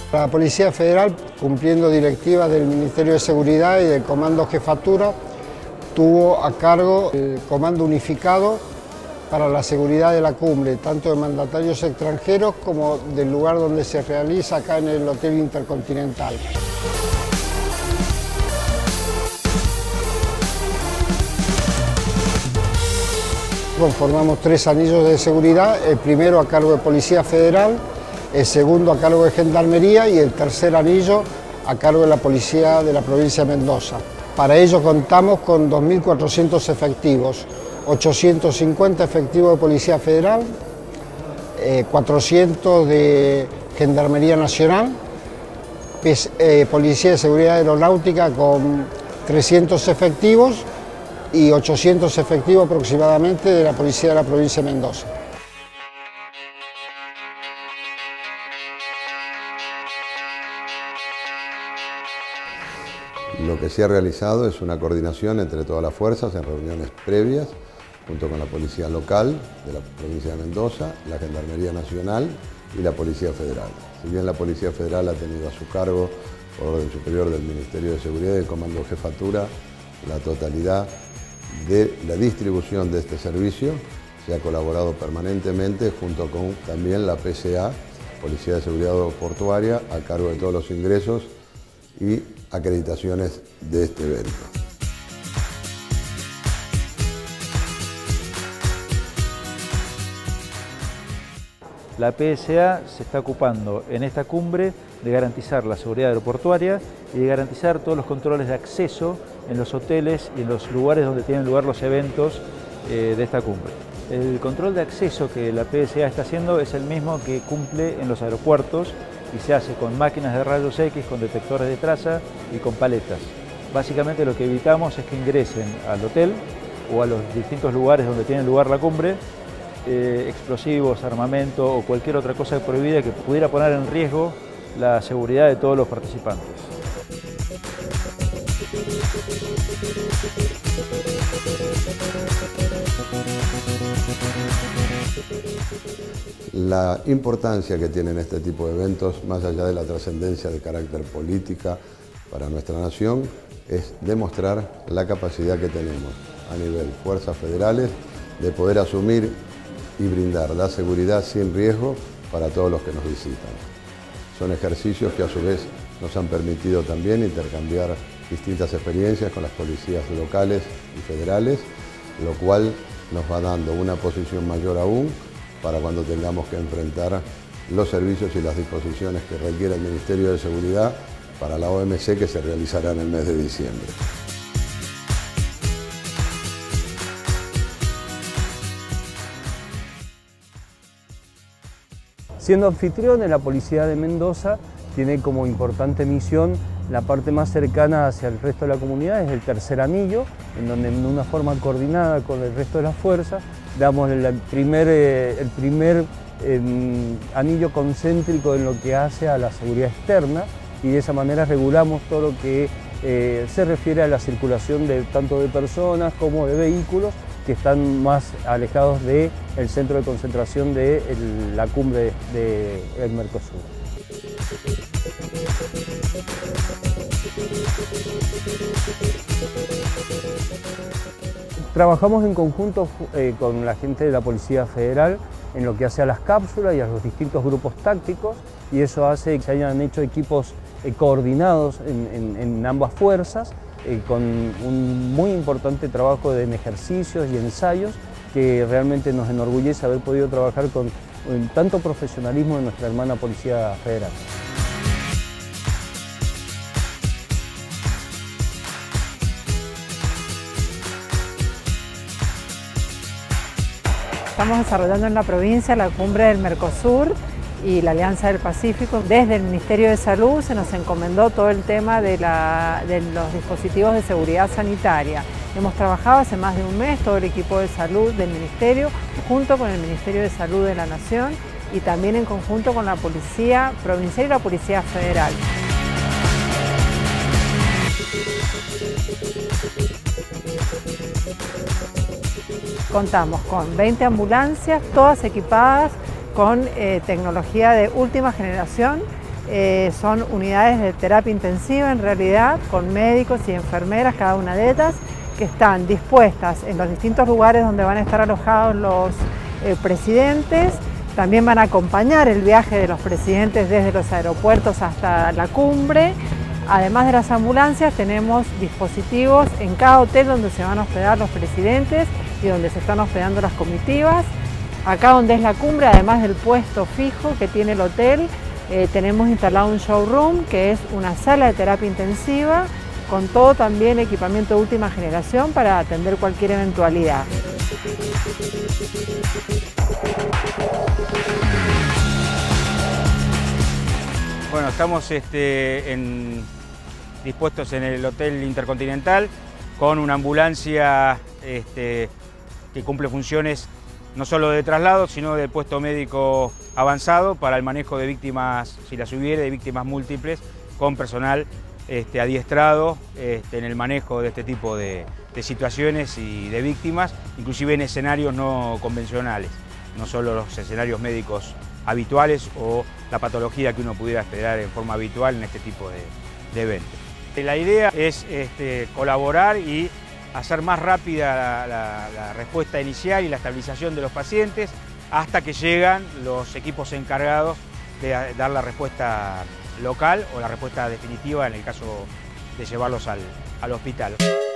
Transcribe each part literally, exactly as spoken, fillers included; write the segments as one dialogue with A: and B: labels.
A: La Policía Federal, cumpliendo directivas del Ministerio de Seguridad y del Comando Jefatura, tuvo a cargo el Comando Unificado para la seguridad de la cumbre, tanto de mandatarios extranjeros como del lugar donde se realiza, acá en el Hotel Intercontinental. Conformamos tres anillos de seguridad, el primero a cargo de Policía Federal, el segundo a cargo de Gendarmería y el tercer anillo a cargo de la Policía de la provincia de Mendoza. Para ello contamos con dos mil cuatrocientos efectivos, ochocientos cincuenta efectivos de Policía Federal, eh, cuatrocientos de Gendarmería Nacional, eh, Policía de Seguridad Aeronáutica con trescientos efectivos y ochocientos efectivos aproximadamente de la Policía de la provincia de Mendoza.
B: Lo que se ha realizado es una coordinación entre todas las fuerzas en reuniones previas, junto con la Policía Local de la provincia de Mendoza, la Gendarmería Nacional y la Policía Federal. Si bien la Policía Federal ha tenido a su cargo, por orden superior del Ministerio de Seguridad y del Comando Jefatura, la totalidad de la distribución de este servicio, se ha colaborado permanentemente junto con también la P C A, Policía de Seguridad Portuaria, a cargo de todos los ingresos y acreditaciones de este evento.
C: La P S A se está ocupando en esta cumbre de garantizar la seguridad aeroportuaria y de garantizar todos los controles de acceso en los hoteles y en los lugares donde tienen lugar los eventos eh, de esta cumbre. El control de acceso que la P S A está haciendo es el mismo que cumple en los aeropuertos y se hace con máquinas de rayos X, con detectores de traza y con paletas. Básicamente lo que evitamos es que ingresen al hotel o a los distintos lugares donde tiene lugar la cumbre eh, explosivos, armamento o cualquier otra cosa prohibida que pudiera poner en riesgo la seguridad de todos los participantes.
B: La importancia que tienen este tipo de eventos, más allá de la trascendencia de carácter política para nuestra nación, es demostrar la capacidad que tenemos a nivel fuerzas federales de poder asumir y brindar la seguridad sin riesgo para todos los que nos visitan. Son ejercicios que a su vez nos han permitido también intercambiar distintas experiencias con las policías locales y federales, lo cual nos va dando una posición mayor aún para cuando tengamos que enfrentar los servicios y las disposiciones que requiere el Ministerio de Seguridad para la O M C que se realizará en el mes de diciembre.
D: Siendo anfitrión en la Policía de Mendoza, tiene como importante misión la parte más cercana hacia el resto de la comunidad, es el tercer anillo, en donde de una forma coordinada con el resto de las fuerzas damos el primer, el primer eh, anillo concéntrico en lo que hace a la seguridad externa y de esa manera regulamos todo lo que eh, se refiere a la circulación de, tanto de personas como de vehículos que están más alejados del centro de concentración de el, la cumbre del de Mercosur. Trabajamos en conjunto eh, con la gente de la Policía Federal en lo que hace a las cápsulas y a los distintos grupos tácticos y eso hace que se hayan hecho equipos eh, coordinados en, en, en ambas fuerzas eh, con un muy importante trabajo de, en ejercicios y ensayos que realmente nos enorgullece haber podido trabajar con eh, tanto profesionalismo de nuestra hermana Policía Federal.
E: Estamos desarrollando en la provincia la cumbre del Mercosur y la Alianza del Pacífico. Desde el Ministerio de Salud se nos encomendó todo el tema de, la, de los dispositivos de seguridad sanitaria. Hemos trabajado hace más de un mes todo el equipo de salud del Ministerio junto con el Ministerio de Salud de la Nación y también en conjunto con la Policía Provincial y la Policía Federal. Contamos con veinte ambulancias, todas equipadas con eh, tecnología de última generación, Eh, son unidades de terapia intensiva en realidad, con médicos y enfermeras, cada una de ellas, que están dispuestas en los distintos lugares donde van a estar alojados los eh, presidentes. También van a acompañar el viaje de los presidentes desde los aeropuertos hasta la cumbre. Además de las ambulancias, tenemos dispositivos en cada hotel donde se van a hospedar los presidentes y donde se están hospedando las comitivas. Acá donde es la cumbre, además del puesto fijo que tiene el hotel, eh, tenemos instalado un showroom, que es una sala de terapia intensiva, con todo también equipamiento de última generación para atender cualquier eventualidad.
F: Bueno, estamos este, en, dispuestos en el Hotel Intercontinental con una ambulancia este, que cumple funciones no solo de traslado, sino de puesto médico avanzado para el manejo de víctimas, si las hubiere, de víctimas múltiples, con personal este, adiestrado este, en el manejo de este tipo de, de situaciones y de víctimas, inclusive en escenarios no convencionales, no solo los escenarios médicos habituales o la patología que uno pudiera esperar en forma habitual en este tipo de, de eventos. La idea es este, colaborar y hacer más rápida la, la, la respuesta inicial y la estabilización de los pacientes hasta que llegan los equipos encargados de dar la respuesta local o la respuesta definitiva en el caso de llevarlos al, al hospital.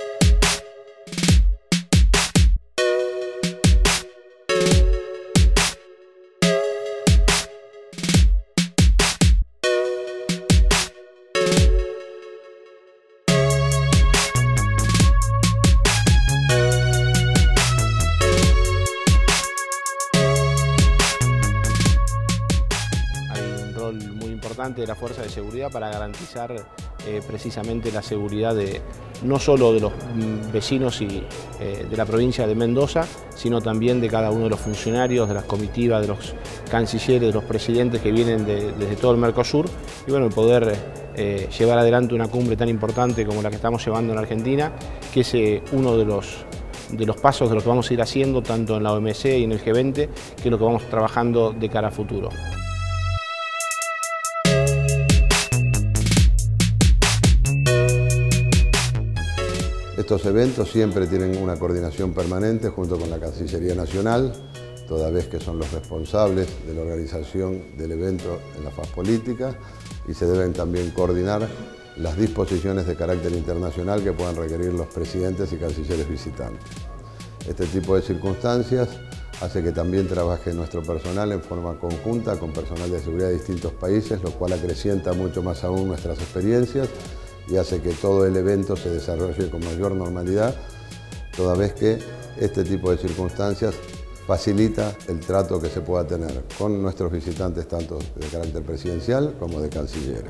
G: De la fuerza de seguridad para garantizar eh, precisamente la seguridad de no solo de los vecinos y, eh, de la provincia de Mendoza, sino también de cada uno de los funcionarios, de las comitivas, de los cancilleres, de los presidentes que vienen de, desde todo el Mercosur, y bueno, poder eh, llevar adelante una cumbre tan importante como la que estamos llevando en Argentina, que es eh, uno de los de los pasos de lo que vamos a ir haciendo tanto en la O M C y en el G veinte, que es lo que vamos trabajando de cara a futuro.
B: Estos eventos siempre tienen una coordinación permanente junto con la Cancillería Nacional, toda vez que son los responsables de la organización del evento en la faz política, y se deben también coordinar las disposiciones de carácter internacional que puedan requerir los presidentes y cancilleres visitantes. Este tipo de circunstancias hace que también trabaje nuestro personal en forma conjunta con personal de seguridad de distintos países, lo cual acrecienta mucho más aún nuestras experiencias y hace que todo el evento se desarrolle con mayor normalidad, toda vez que este tipo de circunstancias facilita el trato que se pueda tener con nuestros visitantes tanto de carácter presidencial como de cancilleres.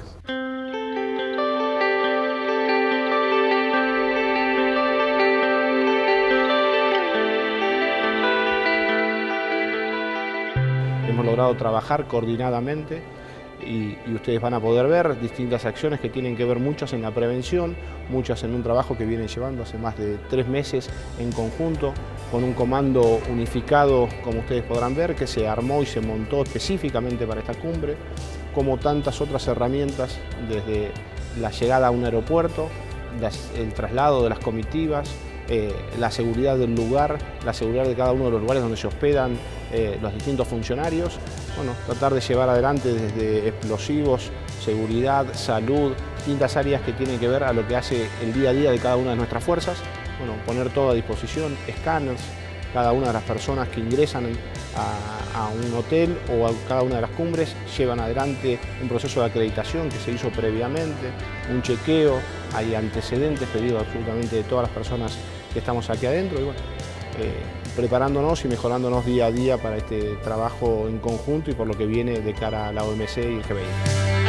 G: Hemos logrado trabajar coordinadamente y, y ustedes van a poder ver distintas acciones que tienen que ver muchas en la prevención, muchas en un trabajo que vienen llevando hace más de tres meses en conjunto con un comando unificado, como ustedes podrán ver, que se armó y se montó específicamente para esta cumbre, como tantas otras herramientas desde la llegada a un aeropuerto, las, el traslado de las comitivas, Eh, la seguridad del lugar, la seguridad de cada uno de los lugares donde se hospedan eh, los distintos funcionarios. Bueno, tratar de llevar adelante desde explosivos, seguridad, salud, distintas áreas que tienen que ver a lo que hace el día a día de cada una de nuestras fuerzas. Bueno, poner todo a disposición, escáneres, cada una de las personas que ingresan a, a un hotel o a cada una de las cumbres llevan adelante un proceso de acreditación que se hizo previamente, un chequeo, hay antecedentes pedidos absolutamente de todas las personas que estamos aquí adentro y bueno, eh, preparándonos y mejorándonos día a día para este trabajo en conjunto y por lo que viene de cara a la O M C y el G veinte.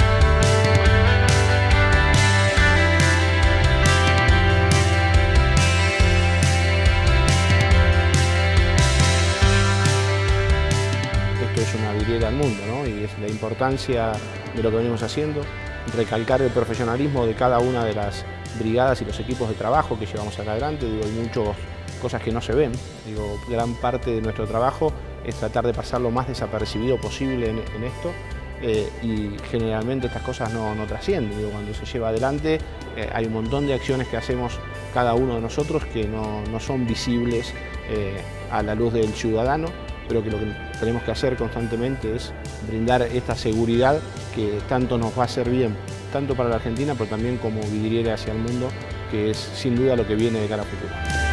G: Es una vidriera al mundo, ¿no? Y es la importancia de lo que venimos haciendo, recalcar el profesionalismo de cada una de las brigadas y los equipos de trabajo que llevamos acá adelante. Digo, hay muchas cosas que no se ven. Digo, gran parte de nuestro trabajo es tratar de pasar lo más desapercibido posible en, en esto eh, y generalmente estas cosas no, no trascienden. Digo, cuando se lleva adelante eh, hay un montón de acciones que hacemos cada uno de nosotros que no, no son visibles eh, a la luz del ciudadano, pero que lo que tenemos que hacer constantemente es brindar esta seguridad que tanto nos va a hacer bien, tanto para la Argentina, pero también como vidriera hacia el mundo, que es sin duda lo que viene de cara a futuro.